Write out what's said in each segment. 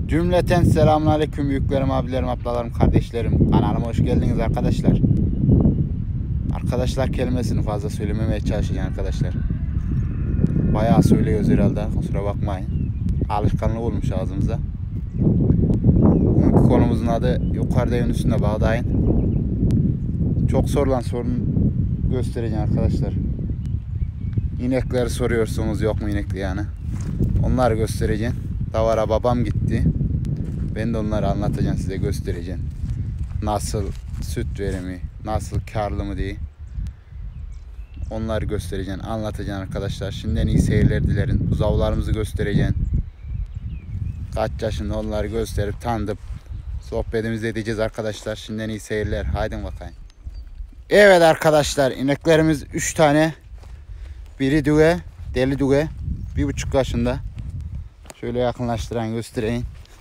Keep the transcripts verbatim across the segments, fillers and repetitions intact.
Cümleten selamünaleyküm büyüklerim, abilerim, ablalarım, kardeşlerim. Kanalıma hoş geldiniz arkadaşlar. Arkadaşlar kelimesini fazla söylememeye çalışacağım arkadaşlar. Bayağı söylüyoruz herhalde, kusura bakmayın. Alışkanlık olmuş ağzımıza. Bugünkü konumuzun adı yukarıda yön üstünde bağdayın. Çok sorulan sorunu göstereceğim arkadaşlar. İnekleri soruyorsunuz, yok mu inekli yani. Onları göstereceğim. Davara babam gitti. Ben de onları anlatacağım, size göstereceğim. Nasıl süt verimi, nasıl karlı mı diye. Onları göstereceğim, anlatacağım arkadaşlar. Şimdiden iyi seyirler dilerim. Buzavlarımızı göstereceğim. Kaç yaşında onları gösterip tanıdıp sohbetimizi edeceğiz arkadaşlar. Şimdiden iyi seyirler. Haydi bakayım. Evet arkadaşlar, ineklerimiz üç tane. Biri düve, deli düve. Bir buçuk yaşında. Şöyle yakınlaştıran göstereyim.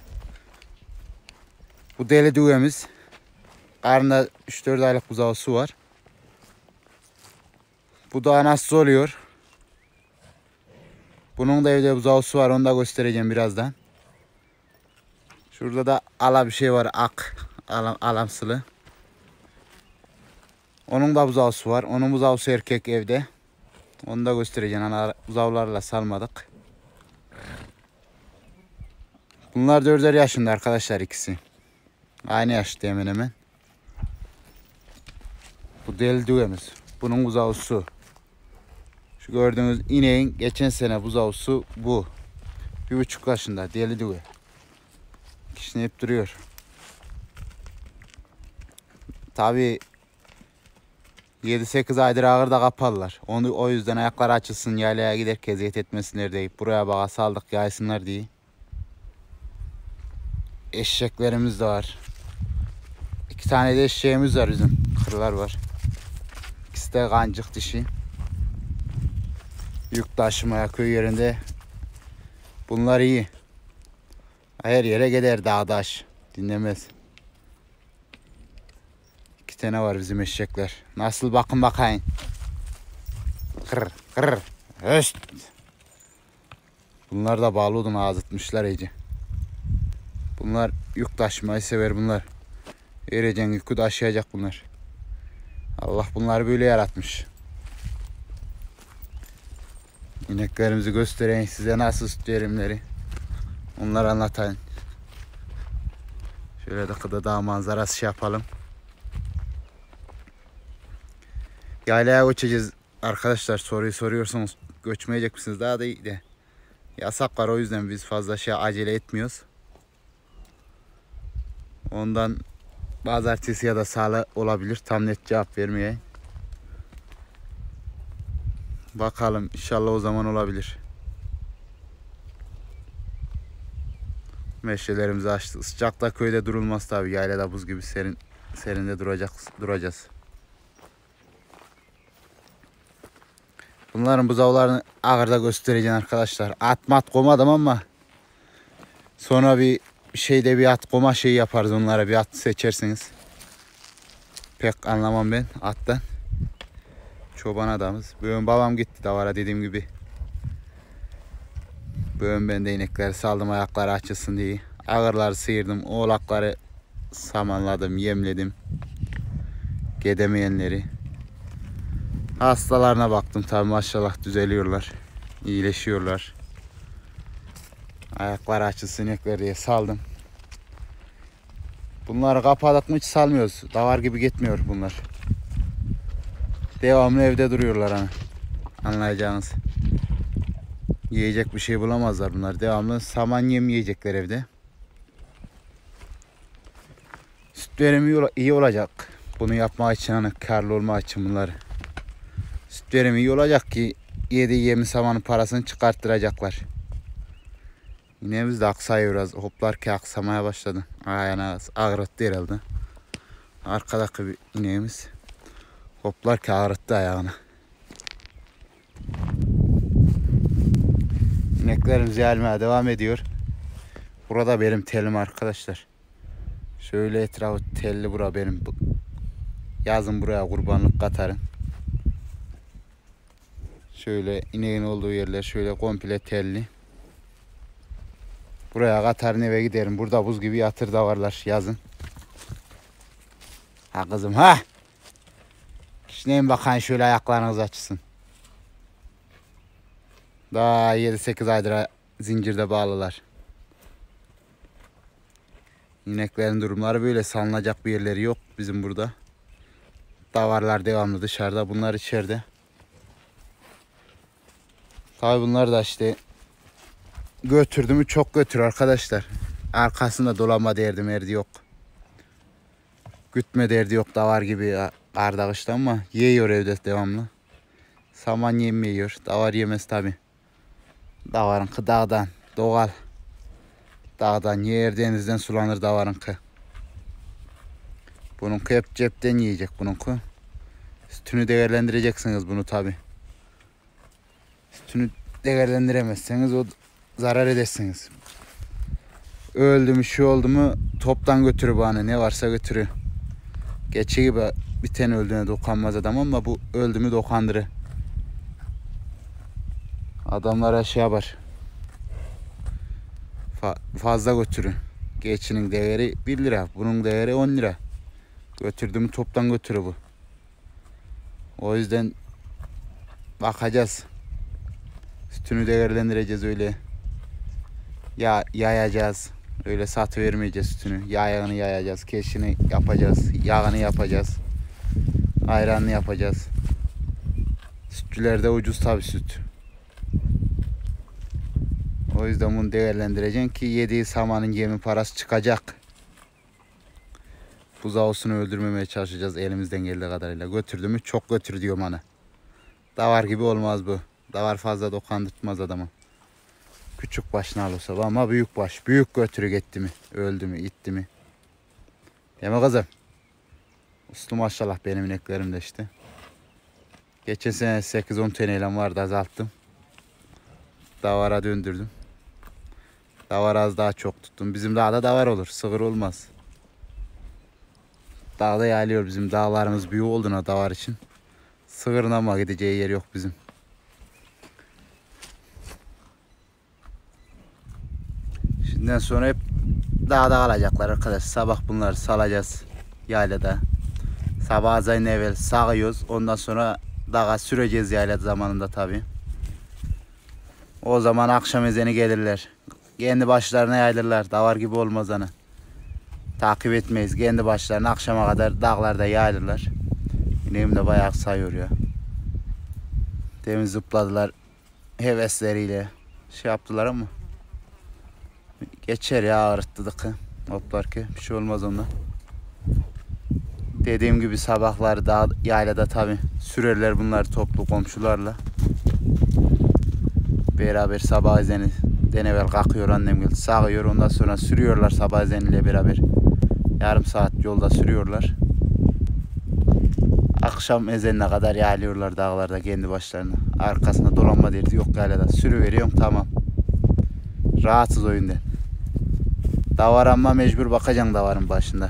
Bu deli düvemiz. Karnında üç dört aylık buzağısı var. Bu da anası oluyor. Bunun da evde buzağısı var. Onu da göstereceğim birazdan. Şurada da ala bir şey var. Ak. Alam, alamsılı. Onun da buzağısı var. Onun buzağısı erkek evde. Onu da göstereceğim. Ana buzağlarla salmadık. Bunlar dörder yaşında arkadaşlar ikisi. Aynı yaşta hemen hemen. Bu deli düvemiz. Bunun buzağısı. Şu gördüğünüz ineğin geçen sene buzağısı bu. Bir buçuk yaşında deli düve. Kişneyip duruyor. Tabi yedi sekiz aydır ağırda kapalılar. Onu, o yüzden ayakları açılsın, yaylaya giderken eziyet etmesinler deyip buraya bağa saldık, yaysınlar diye. Eşeklerimiz de var. İki tane de eşeğimiz var bizim. Kırlar var. İkisi de kancık dişi. Yük taşımaya köy yerinde. Bunlar iyi. Her yere gider, dağdaş. Dinlemez. İki tane var bizim eşekler. Nasıl, bakın bakayım. Kır kır. Höst. Bunlar da bağlı odun ağzıtmışlar iyice. Bunlar yük taşımayı sever bunlar. Ereceksin yükü taşıyacak bunlar. Allah bunları böyle yaratmış. İneklerimizi göstereyim size, nasıl süt verimleri. Onları anlatayım. Şöyle de kıda dağ manzarası şey yapalım. Yaylaya göçeceğiz arkadaşlar, soruyu soruyorsunuz. Göçmeyecek misiniz? Daha da iyi de. Yasak var, o yüzden biz fazla şey acele etmiyoruz. Ondan pazartesi ya da salı olabilir. Tam net cevap vermeye. Bakalım, inşallah o zaman olabilir. Meşelerimizi açtık. Sıcakta köyde durulmaz tabi. Yaylada buz gibi serin serinde duracak duracağız. Bunların buzağlarını ağırda göstereceğim arkadaşlar. At mat komadım ama sonra bir şeyde bir at koma şey yaparız onlara. Bir at seçersiniz. Pek anlamam ben attan. Çoban adamız. Bugün babam gitti davara dediğim gibi. Bugün ben de inekleri saldım ayakları açılsın diye. Ağırları sıyırdım. Oğlakları samanladım, yemledim. Gedemeyenleri. Hastalarına baktım tabi, maşallah düzeliyorlar. İyileşiyorlar. Ayakları açılsın inekleri diye saldım. Bunları kapadık mı hiç salmıyoruz. Davar gibi gitmiyor bunlar. Devamlı evde duruyorlar hani. Anlayacağınız. Yiyecek bir şey bulamazlar bunlar. Devamlı saman yem yiyecekler evde. Süt verimi iyi olacak. Bunu yapmak için, hani karlı olmak için bunlar. Süt verimi iyi olacak ki yediği yemin samanın parasını çıkarttıracaklar. İneğimiz de aksayıyor biraz. Hoplarken aksamaya başladı. Ayağına ağrıttı herhalde. Arkadaki bir ineğimiz hoplarken ağrıttı ayağını. İneklerimiz yayılmaya devam ediyor. Burada benim telim arkadaşlar. Şöyle etrafı telli, bura benim. Yazın buraya kurbanlık katarım. Şöyle ineğin olduğu yerler şöyle komple telli. Buraya katarın eve giderim. Burada buz gibi yatır davarlar yazın. Ha kızım ha. Şimdi bakın şöyle ayaklarınız açsın. Daha yedi sekiz aydır zincirde bağlılar. İneklerin durumları böyle, salınacak bir yerleri yok bizim burada. Davarlar devamlı dışarıda, bunlar içeride. Tabi bunlar da işte götürdü mü çok götür arkadaşlar. Arkasında dolanma derdi merdi yok. Gütme derdi yok davar gibi karda kışta, ama yiyor evde devamlı. Saman yemiyor. Davar yemez tabi. Davarınkı dağdan doğal. Dağdan yer, denizden sulanır davarınkı. Bununki hep cepten yiyecek bununki. Sütünü değerlendireceksiniz bunu tabi. Sütünü değerlendiremezseniz o zarar edersiniz. Öldü mü şu oldu mu toptan götürür bana, ne varsa götürür. Geçi gibi bir tane öldüğüne dokunmaz adam, ama bu öldü mü dokandırır. Adamlara şey yapar. Fa fazla götürür. Geçinin değeri bir lira. Bunun değeri on lira. Götürdü mü toptan götürür bu. O yüzden bakacağız. Sütünü değerlendireceğiz öyle. Ya yayacağız. Öyle satı vermeyeceğiz sütünü. Yağını yayacağız. Keşini yapacağız. Yağını yapacağız. Ayranını yapacağız. Sütçülerde ucuz tabi süt. O yüzden bunu değerlendireceksin ki yediği samanın yemi parası çıkacak. Buzağısını öldürmemeye çalışacağız elimizden geldiği kadarıyla. Götürdü mü çok götür diyor bana. Davar gibi olmaz bu. Davar fazla dokandırtmaz adamı. Küçük başına alırsa ama büyük baş. Büyük götürü gitti mi? Öldü mü? Gitti mi? Değil mi kızım? Uslu maşallah benim ineklerim de işte. Geçen sene sekiz on taneyle vardı, azalttım. Davara döndürdüm. Davar az daha çok tuttum. Bizim dağda davar olur. Sığır olmaz. Dağda yayılıyor bizim. Dağlarımız büyük olduğuna davar için. Sığırın ama gideceği yer yok bizim. Şimdiden sonra hep dağda kalacaklar arkadaş. Sabah bunları salacağız yaylada. Sabah azayın evvel sağıyoruz. Ondan sonra dağa süreceğiz yayla zamanında tabi. O zaman akşam ezeni gelirler. Kendi başlarına yayılırlar. Davar gibi olmaz ana. Takip etmeyiz. Kendi başlarına akşama kadar dağlarda yayılırlar. İneğim de bayağı sayıyor ya. Demin zıpladılar. Hevesleriyle şey yaptılar ama. Geçer ya, ağrıttı ki. Hoplar ki bir şey olmaz ondan. Dediğim gibi sabahları dağ, yaylada tabi sürerler bunlar toplu komşularla. Beraber sabah ezeninden evvel kalkıyor annem geldi, sağıyor, ondan sonra sürüyorlar sabah ezeniyle beraber. Yarım saat yolda sürüyorlar. Akşam ezenine kadar yayılıyorlar dağlarda kendi başlarına. Arkasında dolanma derdi yok yaylada. Sürüveriyorum tamam. Rahatsız o yüzden. Davar ama mecbur bakacaksın davarın başında.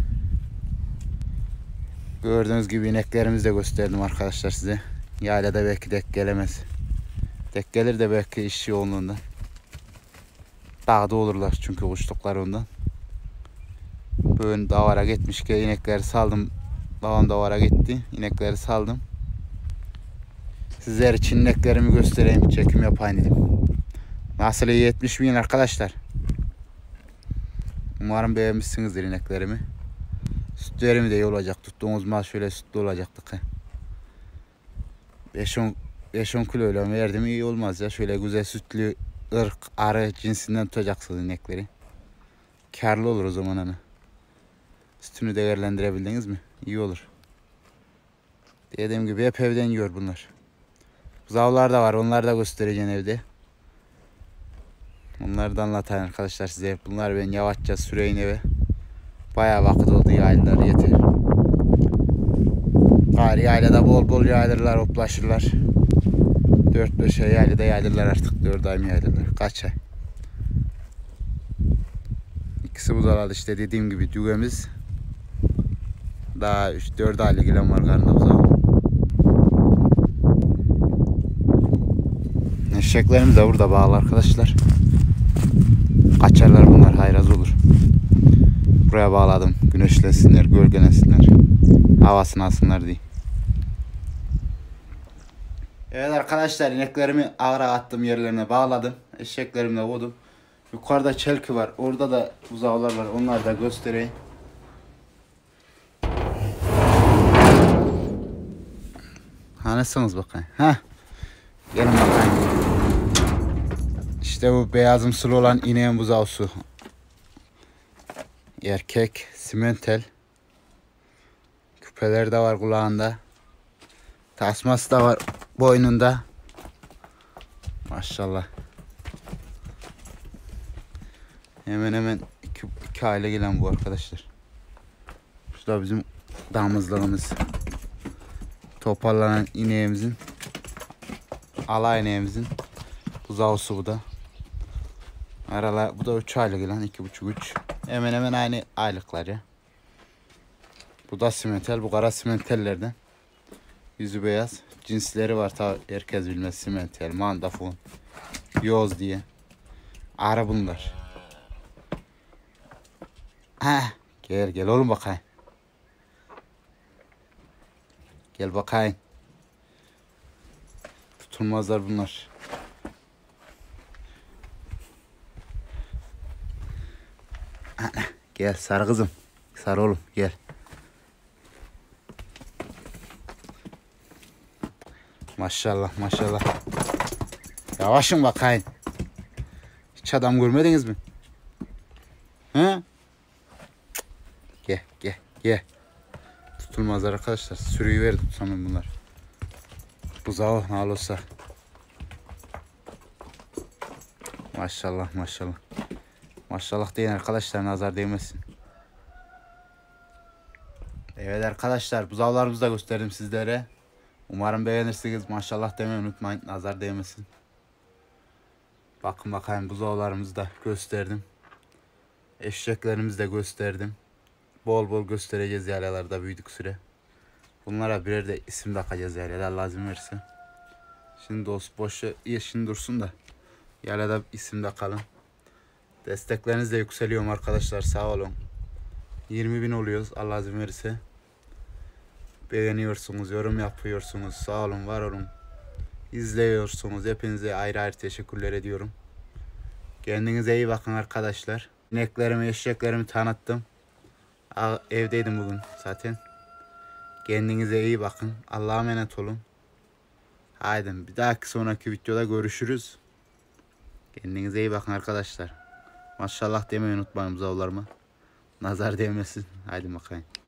Gördüğünüz gibi ineklerimizi de gösterdim arkadaşlar size. Yaylada belki dek gelemez. Dek gelir de belki iş yoğunluğundan. Dağda olurlar çünkü kuşluklar ondan. Böyle davara gitmiş ki inekleri saldım. Babam davara gitti. İnekleri saldım. Sizler için ineklerimi göstereyim. Çekim yapayım dedim. Nasıl iyi etmiş miyim arkadaşlar? Umarım beğenmişsinizdir ineklerimi. Sütlerimi de iyi olacak. Tuttuğumuz mal şöyle sütlü olacaktık. beş on kilo öyle verdim iyi olmaz ya. Şöyle güzel sütlü ırk, arı cinsinden tutacaksınız inekleri. Karlı olur o zaman hani. Sütünü değerlendirebildiniz mi? İyi olur. Dediğim gibi hep evden yiyor bunlar. Zavlar da var. Onları da göstereceğim evde. Onları da anlatayım arkadaşlar size. Bunlar ben yavaşça süreyim eve. Bayağı vakit oldu yaylılar yeter. Gari yaylada bol bol yaylırlar, hoplaşırlar. dört beş ay yaylada yaylırlar artık. dört ay mı yaylırlar? Kaç ay? İkisi buzaladı işte dediğim gibi düğemiz. Daha üç dört aylık ilan var karnında buzağı. Eşeklerimiz de burada bağlı arkadaşlar. Kaçarlar bunlar, hayraz olur. Buraya bağladım. Güneşlesinler, gölgelensinler. Havasını alsınlar diye. Evet arkadaşlar, ineklerimi ağıra attım, yerlerine bağladım. Eşeklerimle vurdum. Yukarıda çelki var. Orada da buzağlar var. Onları da göstereyim. Hanesiniz bakayım. Ha. Gelin bakayım. İşte bu beyazımsı olan ineğin buzağısı. Erkek, simentel. Küpeleri de var kulağında. Tasması da var boynunda. Maşallah. Hemen hemen iki, iki aile gelen bu arkadaşlar. Şurada bizim damızlığımız. Toparlanan ineğimizin, ala ineğimizin buzağısı bu da. Aralar, bu da üç aylık gelen, iki buçuk üç. Hemen hemen aynı aylıklar ya. Bu da simentel, bu kara simentellerden. Yüzü beyaz. Cinsleri var tabi, herkes bilmez. Simentel, mandafon, yoz diye. Arı bunlar. Ha, gel gel oğlum bakayım. Gel bakayım. Tutulmazlar bunlar. Ana, gel sarı kızım. Sarı oğlum gel. Maşallah maşallah. Yavaşın bakayım. Hiç adam görmediniz mi? He? Gel gel gel. Tutulmazlar arkadaşlar. Sürüyü verdim tutamam bunlar. Buzağı ne olursa. Maşallah maşallah. Maşallah deyin arkadaşlar, nazar değmesin. Evet arkadaşlar, buzağlarımızı da gösterdim sizlere. Umarım beğenirsiniz. Maşallah demeyi unutmayın, nazar değmesin. Bakın bakayım, buzağlarımızı da gösterdim. Eşeklerimizi de gösterdim. Bol bol göstereceğiz yaylalarda büyüdük süre. Bunlara birer de isim takacağız yaylada, lazım verirse. Şimdi dost boşu işin dursun da yaylada isim takalım. Destekleriniz de yükseliyor arkadaşlar, sağ olun. yirmi bin oluyoruz Allah izin verirse. Beğeniyorsunuz, yorum yapıyorsunuz, sağ olun, var olun. İzliyorsunuz, hepinize ayrı ayrı teşekkürler ediyorum. Kendinize iyi bakın arkadaşlar. İneklerimi, eşeklerimi tanıttım. Evdeydim bugün zaten. Kendinize iyi bakın. Allah'a emanet olun. Haydi bir dahaki sonraki videoda görüşürüz. Kendinize iyi bakın arkadaşlar. Maşallah demeyi unutmayın buzağlarıma. Nazar değmesin. Haydi bakayım.